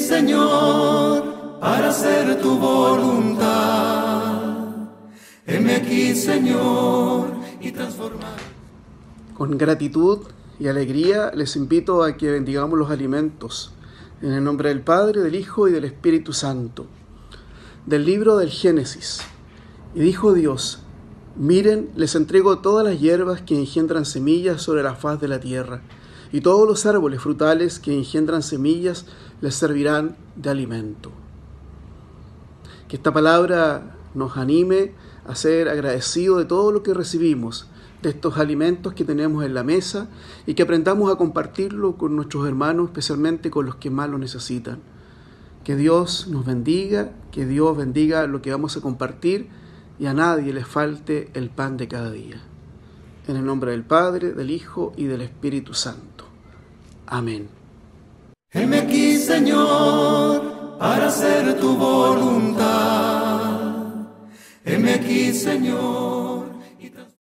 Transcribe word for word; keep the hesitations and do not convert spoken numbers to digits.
Señor, para hacer tu voluntad. Heme aquí, Señor, y transformar. Con gratitud y alegría les invito a que bendigamos los alimentos, en el nombre del Padre, del Hijo y del Espíritu Santo. Del libro del Génesis. Y dijo Dios: miren, les entrego todas las hierbas que engendran semillas sobre la faz de la tierra, y todos los árboles frutales que engendran semillas les servirán de alimento. Que esta palabra nos anime a ser agradecidos de todo lo que recibimos, de estos alimentos que tenemos en la mesa, y que aprendamos a compartirlo con nuestros hermanos, especialmente con los que más lo necesitan. Que Dios nos bendiga, que Dios bendiga lo que vamos a compartir y a nadie le falte el pan de cada día. En el nombre del Padre, del Hijo y del Espíritu Santo. Amén. Heme aquí, Señor, para hacer tu voluntad. Heme aquí, Señor.